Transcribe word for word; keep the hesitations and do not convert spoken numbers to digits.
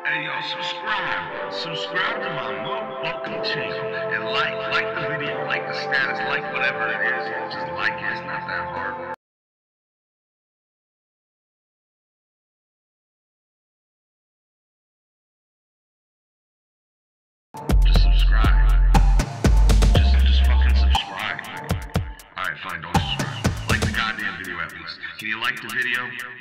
Hey, yo, subscribe. Subscribe to my motherfucking channel. And like, like the video, like the status, like whatever it is. Just like it. It's not that hard. Just subscribe. Just, just fucking subscribe. Alright, fine, don't subscribe. Like the goddamn video at least. Can you like the video?